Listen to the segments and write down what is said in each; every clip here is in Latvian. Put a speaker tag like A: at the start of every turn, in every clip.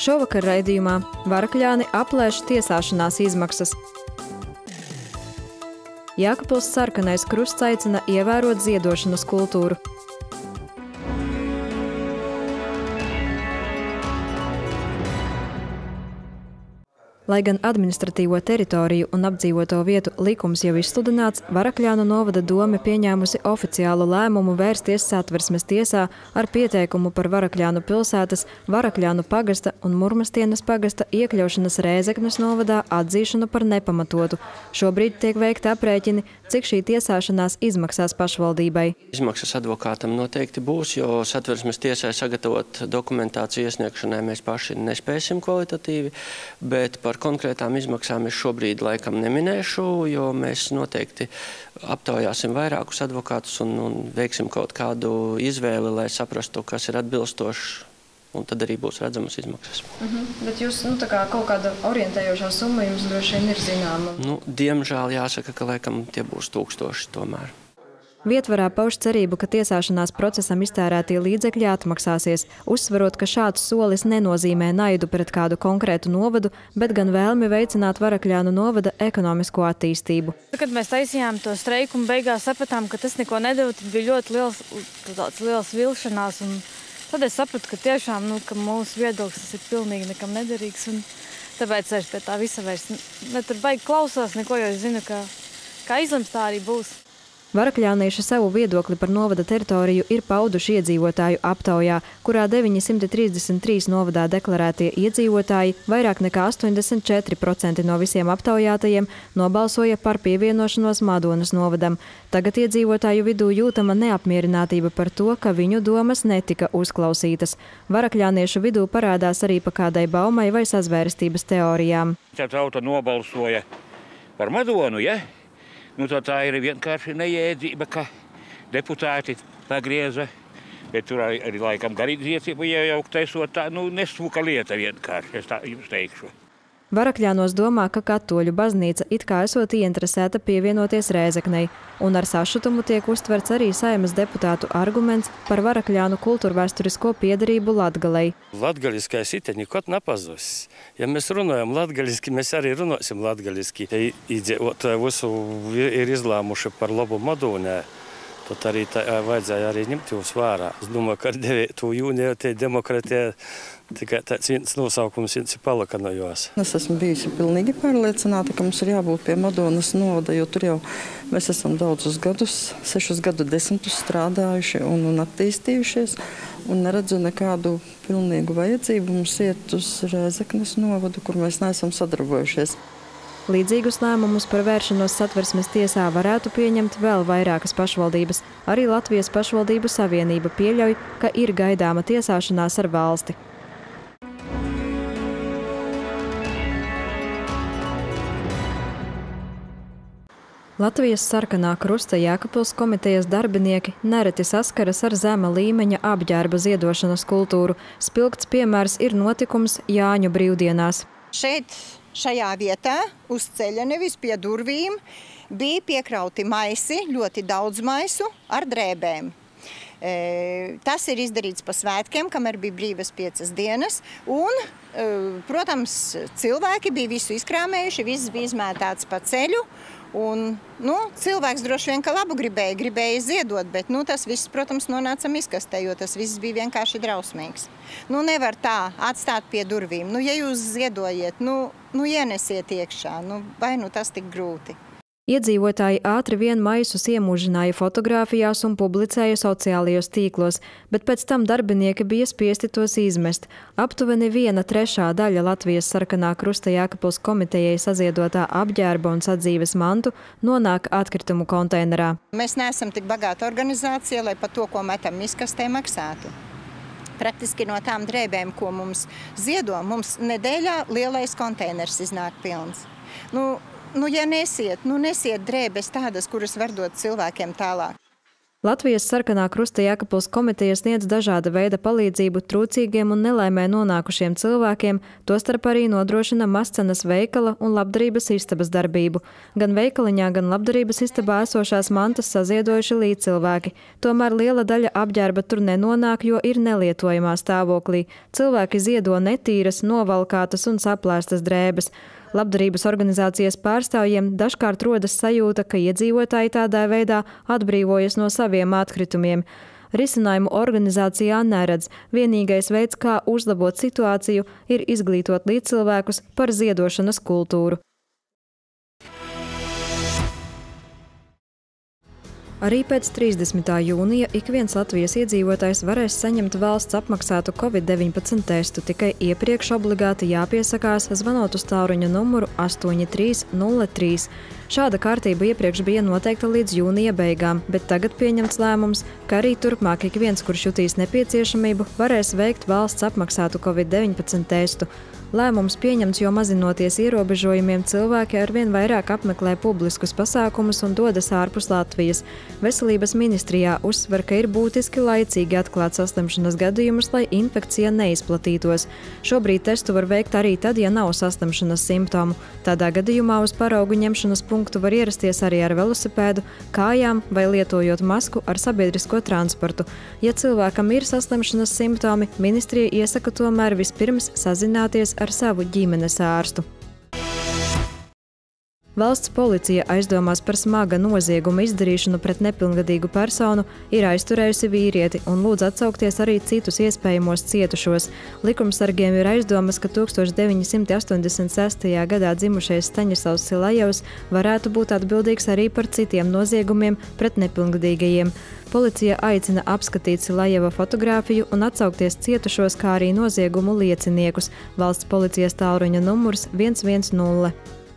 A: Šovakar raidījumā Varakļāni aplēš tiesāšanās izmaksas. Jēkabpils sarkanais krusts aicina ievērot ziedošanas kultūru. Lai gan administratīvo teritoriju un apdzīvoto vietu likums jau izsludināts, Varakļānu novada dome pieņēmusi oficiālu lēmumu vērsties Satversmes tiesā ar pieteikumu par Varakļānu pilsētas, Varakļānu pagasta un Murmastienas pagasta iekļaušanas Rēzeknes novadā atzīšanu par nepamatotu. Šobrīd tiek veikti aprēķini, cik šī tiesāšanās izmaksās pašvaldībai.
B: Izmaksas advokātam noteikti būs, jo Satversmes tiesai sagatavot dokumentāciju iesniegšanai mēs paši nespēsim kvalitatīvi, bet par konkrētām izmaksām es šobrīd laikam neminēšu, jo mēs noteikti aptaujāsim vairākus advokātus un veiksim kaut kādu izvēli, lai saprastu, kas ir atbilstošs, un tad arī būs redzamas izmaksas.
A: Bet jūs, kaut kāda orientējošā summa jums droši vien ir zināma?
B: Diemžēl jāsaka, ka laikam tie būs 1000 tomēr.
A: Vietvarā pauž cerību, ka tiesāšanās procesam iztērētie līdzekļi atmaksāsies, uzsverot, ka šāds solis nenozīmē naidu pret kādu konkrētu novadu, bet gan vēlmi veicināt Varakļānu novada ekonomisko attīstību.
C: Kad mēs taisījām to streiku un beigās sapratām, ka tas neko nedeva, tad bija ļoti liels vilšanās. Un tad es sapratu, ka tiešām ka mūsu viedoklis ir pilnīgi nekam nederīgs. Un tāpēc es pie tā visa vairs tur baigi klausās neko, jo es zinu, ka kā izlems tā arī būs.
A: Varakļānieši savu viedokli par novada teritoriju ir pauduši iedzīvotāju aptaujā, kurā 933 novadā deklarētie iedzīvotāji, vairāk nekā 84% no visiem aptaujātajiem, nobalsoja par pievienošanos Madonas novadam. Tagad iedzīvotāju vidū jūtama neapmierinātība par to, ka viņu domas netika uzklausītas. Varakļāniešu vidū parādās arī pa kādai baumai vai sazvērstības teorijām.
D: Tauta nobalsoja par Madonu, ja? Tā ir vienkārši nejēdzība, ka deputāti pagrieza, bet tur arī laikam garīdziecība iejaukt esot tā, nesmuka lieta vienkārši, es tā jums teikšu.
A: Varakļānos domā, ka katoļu baznīca it kā esot ieinteresēta pievienoties Rēzeknei, un ar sašutumu tiek uztverts arī Saeimas deputātu arguments par Varakļānu kultūrvēsturisko piederību Latgalei.
E: Latgaliskais ite nikot nepazūs. Ja mēs runājam latgaliski, mēs arī runāsim latgaliski. Ja iedzīvotāji visu ir izlēmuši par labu Madonai, tad arī vajadzēja arī ņemt jūs vērā. Es domāju, ka ar 9. jūniju tie demokratija tikai tāds viens nosaukums viens ir palika no jos.
F: Es esmu bijusi pilnīgi pārliecināta, ka mums ir jābūt pie Madonas novada, jo tur jau mēs esam daudzus gadus, 6 gadu desmitus strādājuši un attīstījušies. Un neredzu nekādu pilnīgu vajadzību mums iet uz Rēzeknes novadu, kur mēs neesam sadarbojušies.
A: Līdzīgus lēmumus par vēršanos Satversmes tiesā varētu pieņemt vēl vairākas pašvaldības. Arī Latvijas pašvaldību savienība pieļauj, ka ir gaidāma tiesāšanās ar valsti. Latvijas sarkanā krusta Jēkabpils komitejas darbinieki nereti saskaras ar zema līmeņa apģērba ziedošanas kultūru. Spilgts piemērs ir notikums Jāņu brīvdienās.
G: Šajā vietā uz ceļa, nevis pie durvīm, bija piekrauti maisi, ļoti daudz maisu ar drēbēm. Tas ir izdarīts pa svētkiem, kamēr bija brīvas 5 dienas. Un, protams, cilvēki bija visu izkrāmējuši, viss bija izmētāts pa ceļu. Un, cilvēks droši vien, ka labu gribēja ziedot, bet tas viss, protams, nonāca miskastē, jo tas viss bija vienkārši drausmīgs. Nevar tā atstāt pie durvīm. Ja jūs ziedojiet, ienesiet iekšā, vai tas tik grūti.
A: Iedzīvotāji ātri vien maisus iemūžināja fotogrāfijās un publicēja sociālajos tīklos, bet pēc tam darbinieki bija spiesti tos izmest. Aptuveni 1/3 daļa Latvijas sarkanā krusta Jēkabpils komitejai saziedotā apģērba un sadzīves mantu nonāk atkritumu konteinerā.
G: Mēs neesam tik bagāta organizācija, lai par to, ko metam miskastē, maksātu. Praktiski no tām drēbēm, ko mums ziedo, mums nedēļā lielais konteiners iznāk pilns. Ja nesiet drēbes tādas, kuras var dot cilvēkiem tālāk.
A: Latvijas Sarkanā Krusta Jēkabpils komiteja sniedz dažāda veida palīdzību trūcīgiem un nelaimē nonākušiem cilvēkiem, tostarp arī nodrošina Mascenas veikala un labdarības istabas darbību. Gan veikaliņā, gan labdarības istabā esošās mantas saziedojuši līdzcilvēki. Tomēr liela daļa apģērba tur nenonāk, jo ir nelietojamā stāvoklī. Cilvēki ziedo netīras, novalkātas un saplēstas drēbes. Labdarības organizācijas pārstāvjiem dažkārt rodas sajūta, ka iedzīvotāji tādā veidā atbrīvojas no saviem atkritumiem. Risinājumu organizācijā neredz. Vienīgais veids, kā uzlabot situāciju, ir izglītot līdzcilvēkus par ziedošanas kultūru. Arī pēc 30. jūnija ik viens Latvijas iedzīvotājs varēs saņemt valsts apmaksātu Covid-19 testu, tikai iepriekš obligāti jāpiesakās, zvanot uz tālruņa numuru 8303. Šāda kārtība iepriekš bija noteikta līdz jūnija beigām, bet tagad pieņemts lēmums, ka arī turpmāk ik viens, kurš jutīs nepieciešamību, varēs veikt valsts apmaksātu Covid-19 testu. Lēmums pieņemts, jo mazinoties ierobežojumiem, cilvēki arvien vairāk apmeklē publiskus pasākumus un dodas ārpus Latvijas. Veselības ministrijā uzsver, ka ir būtiski laicīgi atklāt saslimšanas gadījumus, lai infekcija neizplatītos. Šobrīd testu var veikt arī tad, ja nav saslimšanas simptomu. Tādā gadījumā uz paraugu ņemšanas punktu var ierasties arī ar velosipēdu, kājām vai lietojot masku ar sabiedrisko transportu. Ja cilvēkam ir saslimšanas simptomi, ministrija iesaka tomēr vispirms sazināties ar savu ģimenes ārstu. Valsts policija aizdomās par smaga nozieguma izdarīšanu pret nepilngadīgu personu ir aizturējusi vīrieti un lūdz atsaukties arī citus iespējamos cietušos. Likumsargiem ir aizdomas, ka 1986. gadā dzimušais Staņislavs Silajevs varētu būt atbildīgs arī par citiem noziegumiem pret nepilngadīgajiem. Policija aicina apskatīt Silajeva fotogrāfiju un atsaukties cietušos, kā arī noziegumu lieciniekus. Valsts policijas tālruņa numurs 110.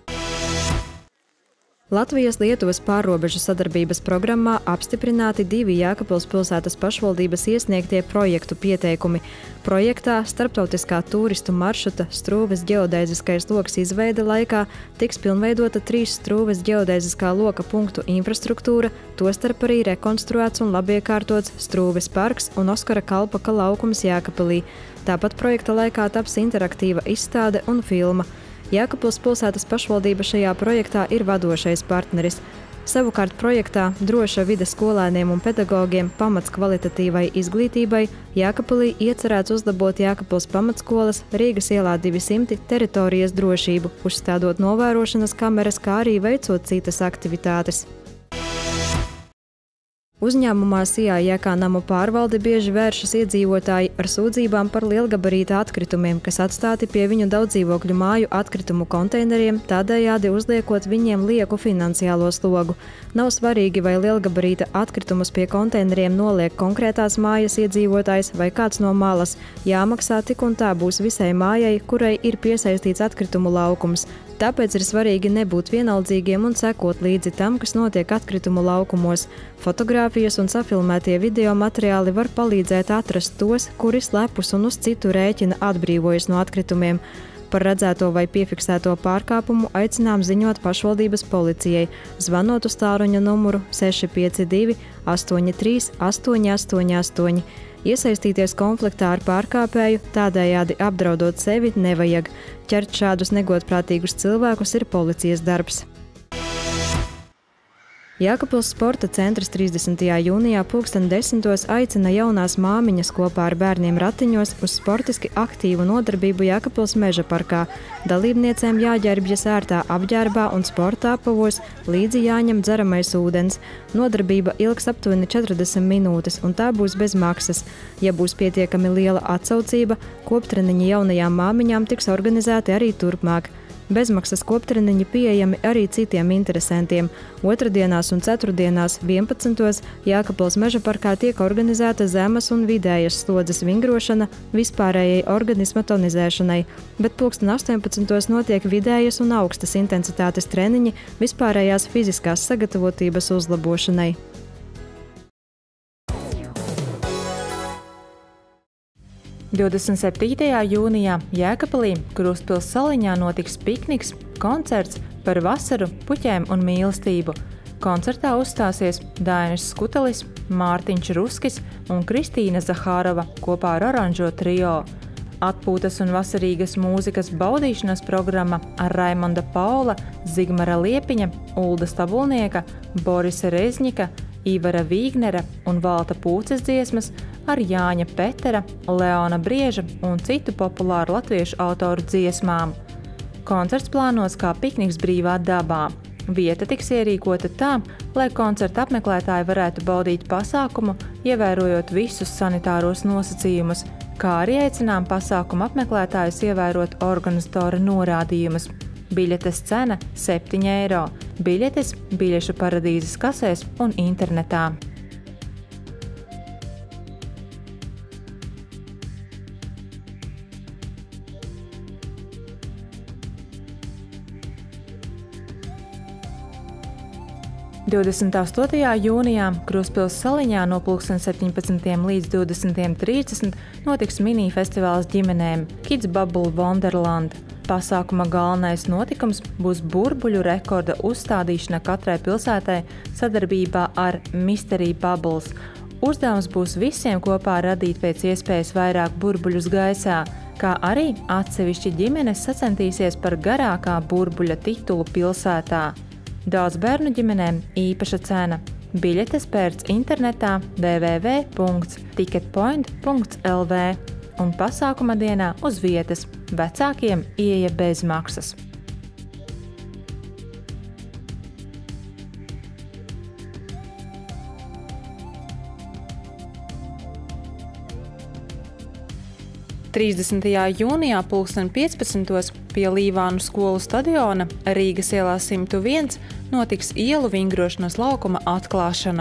A: Latvijas-Lietuvas pārrobežu sadarbības programmā apstiprināti 2 Jēkabpils pilsētas pašvaldības iesniegtie projektu pieteikumi. Projektā starptautiskā tūristu maršruta Strūves ģeodēziskais loks izveide laikā tiks pilnveidota 3 Strūves ģeodēziskā loka punktu infrastruktūra, tostarp arī rekonstruēts un labiekārtots Strūves parks un Oskara Kalpaka laukums Jēkabpilī. Tāpat projekta laikā taps interaktīva izstāde un filma. Jēkabpils pilsētas pašvaldība šajā projektā ir vadošais partneris. Savukārt projektā Droša vide skolēniem un pedagogiem pamats kvalitatīvai izglītībai Jēkabpilī iecerēts uzlabot Jēkabpils pamatskolas Rīgas ielā 200 teritorijas drošību, uzstādot novērošanas kameras, kā arī veicot citas aktivitātes. Uzņēmumā Sijā Jēkā namu pārvalde bieži vēršas iedzīvotāji ar sūdzībām par lielgabarīta atkritumiem, kas atstāti pie viņu daudzdzīvokļu māju atkritumu konteineriem, tādējādi uzliekot viņiem lieku finansiālo slogu. Nav svarīgi, vai lielgabarīta atkritumus pie konteineriem noliek konkrētās mājas iedzīvotājs vai kāds no malas. Jāmaksā tik un tā būs visai mājai, kurai ir piesaistīts atkritumu laukums. Tāpēc ir svarīgi nebūt vienaldzīgiem un sekot līdzi tam, kas notiek atkritumu laukumos. Fotogrāfijas un safilmētie video materiāli var palīdzēt atrast tos, kuri slepus un uz citu rēķina atbrīvojas no atkritumiem. Par redzēto vai piefiksēto pārkāpumu aicinām ziņot pašvaldības policijai, zvanot uz tālruņa numuru 652 83 888. Iesaistīties konfliktā ar pārkāpēju, tādējādi apdraudot sevi, nevajag. Ķert šādus negodprātīgus cilvēkus ir policijas darbs. Jēkabpils sporta centrs 30. jūnijā 10:00 aicina jaunās māmiņas kopā ar bērniem ratiņos uz sportiski aktīvu nodarbību Jēkabpils meža parkā. Dalībniecēm jāģērbjas ērtā apģērbā un sporta apavos, līdzi jāņem dzeramais ūdens. Nodarbība ilgs aptuveni 40 minūtes, un tā būs bez maksas. Ja būs pietiekami liela atsaucība, koptreniņi jaunajām māmiņām tiks organizēti arī turpmāk. Bezmaksas koptreniņi pieejami arī citiem interesantiem. Otrdienās un ceturtdienās 11. Jēkabpils meža parkā tiek organizēta zemes un vidējas slodzes vingrošana vispārējai organisma tonizēšanai, bet 18. notiek vidējas un augstas intensitātes treniņi vispārējās fiziskās sagatavotības uzlabošanai. – 27. jūnijā Jēkabpilī, Krustpils saliņā notiks pikniks, koncerts par vasaru, puķēm un mīlestību. Koncertā uzstāsies Dainis Skutelis, Mārtiņš Ruskis un Kristīna Zahārova kopā ar Oranžo trio. Atpūtas un vasarīgas mūzikas baudīšanas programma ar Raimonda Paula, Zigmara Liepiņa, Ulda Stabulnieka, Borisa Rezņika, Ivara Vīgnera un Valta Pūces dziesmas ar Jāņa Petera, Leona Brieža un citu populāru latviešu autoru dziesmām. Koncerts plānots kā pikniks brīvā dabā. Vieta tiks ierīkota tā, lai koncerta apmeklētāji varētu baudīt pasākumu, ievērojot visus sanitāros nosacījumus, kā arī aicinām pasākuma apmeklētājus ievērot organizatora norādījumus. Biļetes cena 7 eiro. Biļetes biļešu paradīzes kasēs un internetā. – 28. jūnijā Krustpils Saliņā no 17. līdz 20.30 notiks mini-festivāls ģimenēm Kids Bubble Wonderland. Pasākuma galvenais notikums būs burbuļu rekorda uzstādīšana katrai pilsētai sadarbībā ar Mystery Bubbles. Uzdevums būs visiem kopā radīt pēc iespējas vairāk burbuļus gaisā, kā arī atsevišķi ģimenes sacentīsies par garākā burbuļa titulu pilsētā. Daudz bērnu ģimenēm īpaša cena. Biļetes pērc internetā www.ticketpoint.lv un pasākuma dienā uz vietas. Vecākiem ieeja bez maksas. – 30. jūnijā 15. pie Līvānu skolu stadiona Rīgas ielā 101 notiks ielu vingrošanas laukuma atklāšana.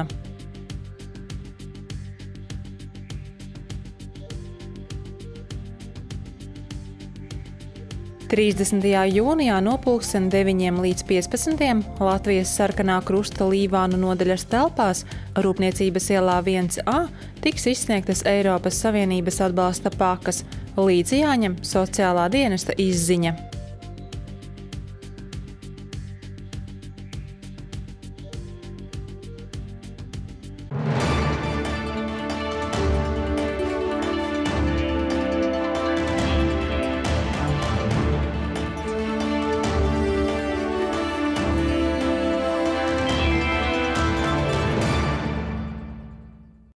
A: 30. jūnijā no 9 līdz 15 Latvijas sarkanā krusta Līvānu nodaļas telpās Rūpniecības ielā 1A tiks izsniegtas Eiropas Savienības atbalsta pakas. Līdzi jāņem sociālā dienesta izziņa.